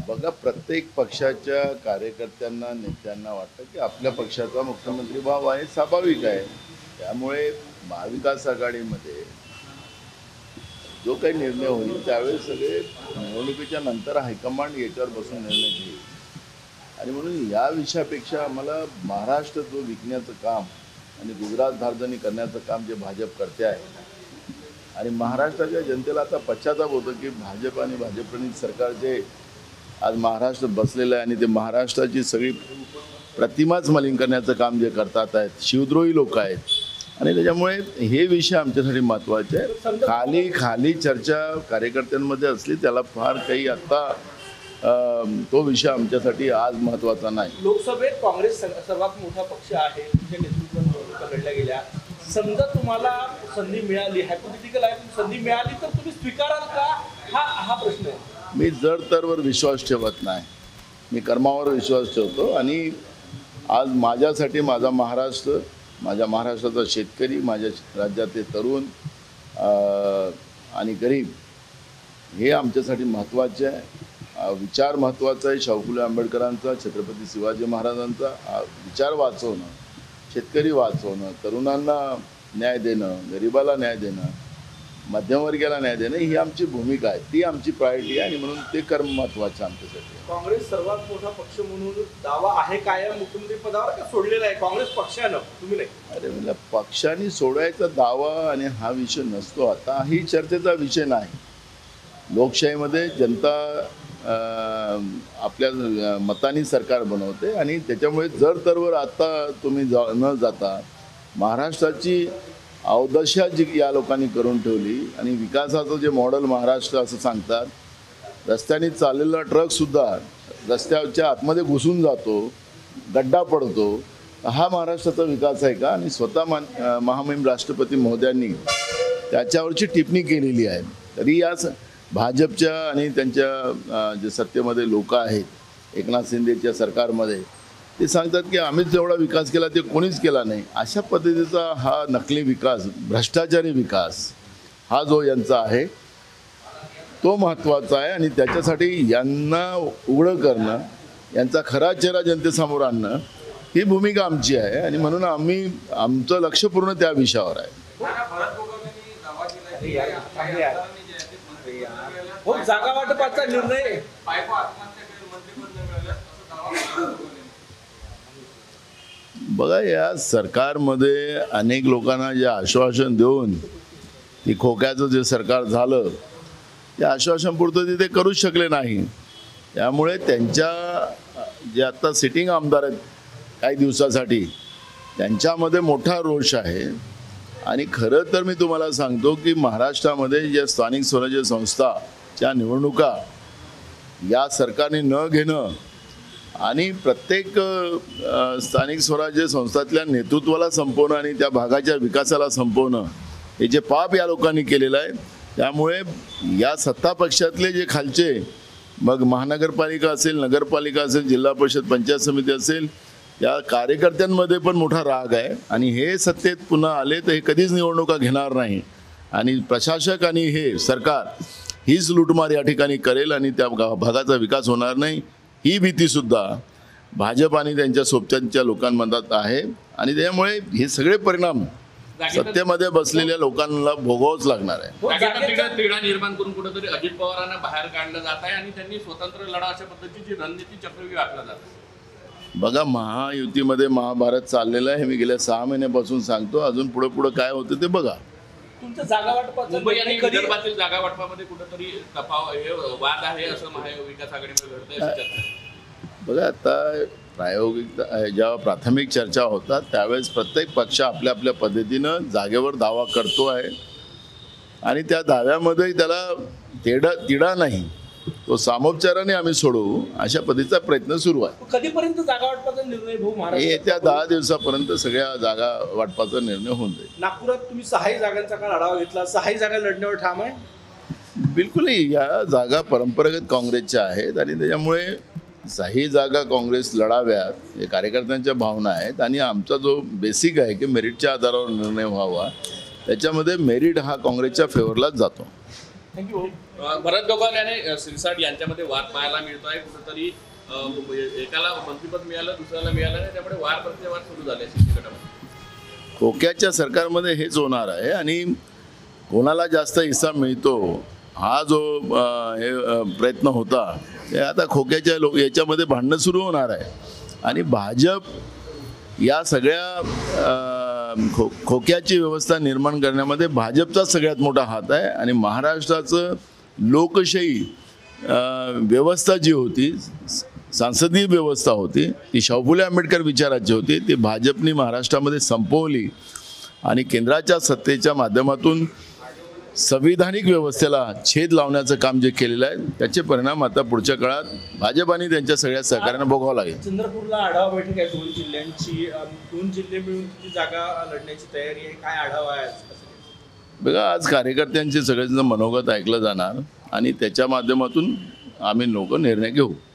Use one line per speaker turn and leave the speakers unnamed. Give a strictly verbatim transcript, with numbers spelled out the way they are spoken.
बघा, प्रत्येक पक्षाच्या कार्यकर्त्यांना नेत्यांना वाटतं की आपल्या पक्षाचा मुख्यमंत्री व्हावा हे स्वाभाविक आहे. त्यामुळे महाविकास आघाडीमध्ये जो काही निर्णय होईल त्यावेळेस सगळे निवडणुकीच्या नंतर हायकमांड याच्यावर बसून निर्णय घेईल. आणि म्हणून या विषयापेक्षा आम्हाला महाराष्ट्र जो विकण्याचं काम आणि गुजरात धार्जनी करण्याचं काम जे भाजप करते आहे आणि महाराष्ट्राच्या जनतेला आता पश्चाताप होतं की भाजप आणि भाजपप्रणित सरकार जे आज महाराष्ट्र बसलेलं आहे आणि ते महाराष्ट्राची सगळी प्रतिमाच मलिन करण्याचं काम जे करतात आहेत, शिवद्रोही लोक आहेत. आणि त्याच्यामुळे हे विषय आमच्यासाठी महत्त्वाचे आहे. खाली खाली चर्चा कार्यकर्त्यांमध्ये असली त्याला फार काही आत्ता तो विषय आमच्यासाठी आज महत्त्वाचा नाही.
लोकसभेत काँग्रेस सर्वात मोठा पक्ष आहे, तुमच्या नेतृत्वात लढल्या गेल्या. समजा तुम्हाला संधी मिळाली, हायपोथेटिकल आहे, संधी मिळाली तर तुम्ही स्वीकाराल का, हा हा प्रश्न आहे.
मी जर तरवर विश्वास ठेवत नाही, मी कर्मावर विश्वास ठेवतो. आणि आज माझ्यासाठी माझा महाराष्ट्र, माझ्या महाराष्ट्राचा शेतकरी, माझ्या राज्यातले तरुण आणि गरीब हे आमच्यासाठी महत्त्वाचे आहे. विचार महत्त्वाचा आहे. शाहू फुले आंबेडकरांचा, छत्रपती शिवाजी महाराजांचा विचार वाचवणं, शेतकरी वाचवणं, तरुणांना न्याय देणं, गरिबाला न्याय देणं, मध्यमवर्गीयाला न्याय देणं ही आमची भूमिका आहे. ती आमची प्रायोरिटी आहे आणि म्हणून ते कर्म महत्त्वाचं आमच्यासाठी.
काँग्रेस सर्वात मोठा पक्ष म्हणून दावा आहे कायम मुख्यमंत्री पदावर का सोडलेला आहे काँग्रेस पक्षानं, तुम्ही नाही?
अरे म्हणजे पक्षाने सोडायचा दावा आणि हा विषय नसतो. आता ही चर्चेचा विषय नाही. लोकशाहीमध्ये जनता आपल्या मतानी सरकार बनवते आणि त्याच्यामुळे जर तरवर आता तुम्ही जा न जाता महाराष्ट्राची अवदशा जी या लोकांनी करून ठेवली आणि विकासाचं जे मॉडेल महाराष्ट्र असं सांगतात, रस्त्याने चाललेला ट्रकसुद्धा रस्त्याच्या आतमध्ये घुसून जातो, गड्डा पडतो, हा महाराष्ट्राचा विकास आहे का? आणि स्वतः मान महामहिम राष्ट्रपती महोदयांनी त्याच्यावरची टिप्पणी केलेली आहे. तरी या भाजपच्या आणि त्यांच्या जे सत्तेमध्ये लोक आहेत, एकनाथ शिंदेच्या सरकारमध्ये, ते सांगतात की आम्हीच जेवढा विकास केला ते कोणीच केला नाही. अशा पद्धतीचा हा नकली विकास, भ्रष्टाचारी विकास हा जो यांचा आहे तो महत्त्वाचा आहे. आणि त्याच्यासाठी यांना उघडं करणं, यांचा खरा चेहरा जनतेसमोर आणणं ही भूमिका आमची आहे. आणि म्हणून आम्ही आमचं लक्ष पूर्ण त्या विषयावर आहे.
हो, जागा वाटपाचा निर्णय
बघा, या सरकारमध्ये अनेक लोकांना जे आश्वासन देऊन ती खोक्याचं जे सरकार झालं त्या आश्वासनपुरतं ते ते करूच शकले नाही. त्यामुळे त्यांच्या जे आता सिटिंग आमदार आहेत काही दिवसासाठी त्यांच्यामध्ये मोठा रोष आहे. आणि खरं तर मी तुम्हाला सांगतो की महाराष्ट्रामध्ये ज्या स्थानिक स्वराज्य संस्थाच्या निवडणुका या सरकारने न घेणं आणि प्रत्येक स्थानिक स्वराज्य संस्थातल्या नेतृत्वाला संपवणं आणि त्या भागाच्या विकासाला संपवणं हे जे पाप या लोकांनी केलेलं आहे. त्यामुळे या सत्ता पक्षातले जे खालचे, मग महानगरपालिका असेल, नगरपालिका असेल, जिल्हा परिषद, पंचायत समिती असेल, या कार्यकर्त्यांमध्ये पण मोठा राग आहे. आणि हे सत्तेत पुन्हा आले तर हे कधीच निवडणुका घेणार नाही आणि प्रशासक आणि हे सरकार हीच लूटमार या ठिकाणी करेल आणि त्या भागाचा विकास होणार नाही. ही भीतीसुद्धा भाजप आणि त्यांच्या सोबत्यांच्या लोकांमधात आहे. आणि त्यामुळे हे सगळे परिणाम सत्तेमध्ये बसलेल्या लोकांना भोगावंच लागणार आहे.
तिढा निर्माण करून कुठेतरी अजित पवारांना बाहेर काढलं जात आहे आणि त्यांनी स्वतंत्र लढा अशा पद्धतीची रणनीती चक्रव्यूह आखला जात आहे.
बघा, महायुतीमध्ये महाभारत चाललेलं आहे हे मी गेल्या सहा महिन्यापासून सांगतो. अजून पुढे पुढे काय होतं ते बघा.
तुमचं जागा वाटपाचं
मुंबई आणि विदर्भातील जागा वाटपामध्ये कुठेतरी तफावत, हे वाद आहे असं महाविकास आघाडीमध्ये घडतंय.
बघा, आता प्रायोगिक जेव्हा प्राथमिक चर्चा होतात त्यावेळेस प्रत्येक पक्ष आपल्या आपल्या पद्धतीनं जागेवर दावा करतो आहे आणि त्या दाव्यामध्ये त्याला तेढा तिढा नाही, तो सामोपचाराने आम्ही सोडवू अशा पद्धतीचा प्रयत्न सुरू आहे.
कधीपर्यंत जागा वाटपाचा निर्णय भाऊ महाराष्ट्र
येत्या दहा दिवसापर्यंत सगळ्या जागा वाटपाचा निर्णय होऊन जाईल.
नागपुरात तुम्ही सहाही जागांचा काल आढावा घेतला, सहाही जागा लढण्यावर ठाम आहे?
बिलकुल नाही. या जागा परंपरागत काँग्रेसच्या आहेत आणि त्याच्यामुळे सही जागा काँग्रेस लढाव्यात हे कार्यकर्त्यांच्या भावना आहेत. आणि आमचा जो बेसिक आहे की मेरिटच्या आधारावर निर्णय व्हावा, त्याच्यामध्ये मेरिट हा काँग्रेसच्या फेवरलाच जातो.
थँक्यू.
अं, भरत गोगावले आणि अं, सिरसाट यांच्यामध्ये वाद पाहायला मिळतोय कुठेतरी. अं, एकाला मंत्रिपद मिळालं, दुसऱ्याला मिळालं नाही, त्यामुळे वाद प्रतिवाद सुरू झाले शिंदे गटामध्ये.
खोक्याच्या सरकारमध्ये हेच होणार आहे आणि कोणाला जास्त हिस्सा मिळतो हा जो अ, हे अ, प्रयत्न होता ते आता खोक्याच्या लोक याच्यामध्ये भांडणं सुरू होणार आहे. आणि भाजप या सगळ्या अ, खो खोक्याची व्यवस्था निर्माण करण्यामध्ये भाजपचा सगळ्यात मोठा हात आहे. आणि महाराष्ट्राचं लोकशाही अ, व्यवस्था जी होती, सांसदीय व्यवस्था होती, ती शाहू फुले आंबेडकर विचाराची होती, ती भाजपनी महाराष्ट्रामध्ये संपवली. आणि केंद्राच्या सत्तेच्या माध्यमातून संविधानिक व्यवस्थेला छेद लावण्याचं काम जे केलेलं आहे त्याचे परिणाम आता पुढच्या काळात भाजप आणि त्यांच्या सगळ्या सहकार्यानं भोगावं लागेल.
चंद्रपूरला आढावा बैठक आहे दोन जिल्ह्यांची. अं, दोन जिल्हे मिळून किती जागा लढण्याची तयारी आहे, काय आढावा आहे आज?
बघा, आज कार्यकर्त्यांचे सगळ्यांचं मनोगत ऐकलं जाणार आणि त्याच्या माध्यमातून आम्ही लोक निर्णय घेऊ.